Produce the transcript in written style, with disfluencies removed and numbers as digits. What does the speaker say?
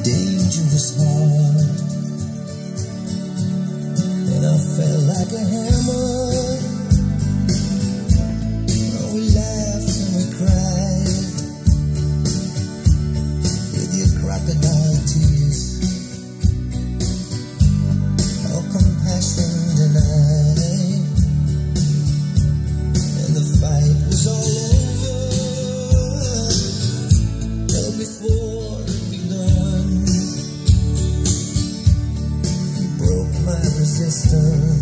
dangerous heart, and I felt like a hammer. We laughed and we cried with your crocodile tears, all compassion denied, and the fight was all over. Well, before it begun, you broke my resistance.